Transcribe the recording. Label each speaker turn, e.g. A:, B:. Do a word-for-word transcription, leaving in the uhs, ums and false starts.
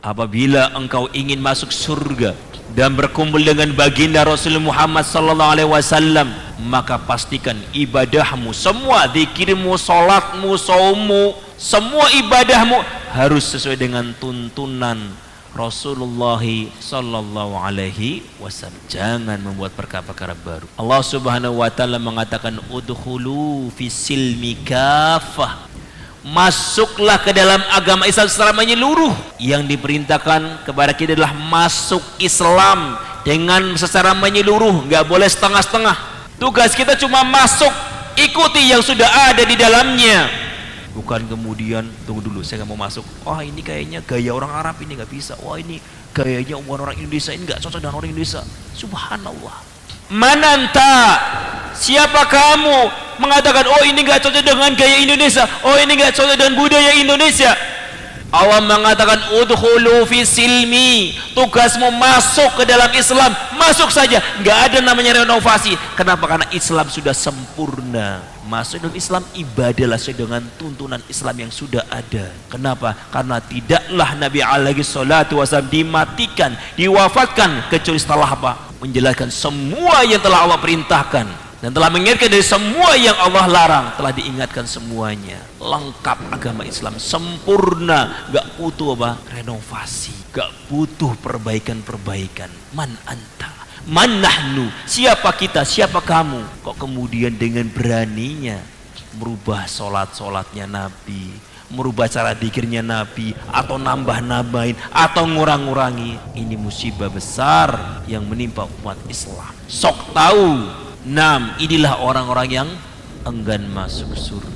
A: Apabila engkau ingin masuk surga dan berkumpul dengan baginda Rasulullah Muhammad sallallahu alaihi wasallam, maka pastikan ibadahmu, semua zikirmu, salatmu, saummu, semua ibadahmu harus sesuai dengan tuntunan Rasulullah sallallahu alaihi wasallam. Jangan membuat perkara-perkara baru. Allah Subhanahu wa taala mengatakan udkhulu fisilmi kafah. Masuklah ke dalam agama Islam secara menyeluruh. Yang diperintahkan kepada kita adalah masuk Islam dengan secara menyeluruh, nggak boleh setengah-setengah. Tugas kita cuma masuk, ikuti yang sudah ada di dalamnya. Bukan kemudian tunggu dulu, saya nggak mau masuk. Oh ini kayaknya gaya orang Arab ini nggak bisa. Wah ini gayanya orang Indonesia ini nggak cocok dengan orang Indonesia. Subhanallah. Mananta, siapa kamu mengatakan oh ini nggak cocok dengan gaya Indonesia, oh ini nggak cocok dengan budaya Indonesia? Allah mengatakan udkhulu fi silmi, tugasmu masuk ke dalam Islam, masuk saja, nggak ada namanya renovasi. Kenapa? Karena Islam sudah sempurna. Masuk dalam Islam ibadahlah sesuai dengan tuntunan Islam yang sudah ada. Kenapa? Karena tidaklah Nabi alaihi salatu wasallam dimatikan, diwafatkan kecuali setelah apa? Menjelaskan semua yang telah Allah perintahkan dan telah mengingatkan dari semua yang Allah larang. Telah diingatkan semuanya. Lengkap agama Islam, sempurna, gak butuh apa? Renovasi, gak butuh perbaikan-perbaikan. Man anta, man nahnu, siapa kita, siapa kamu? Kok kemudian dengan beraninya merubah sholat-sholatnya Nabi, merubah cara dikirnya Nabi, atau nambah-nambahin, atau ngurang-ngurangi? Ini musibah besar yang menimpa umat Islam. Sok tahu, nam, inilah orang-orang yang enggan masuk surga.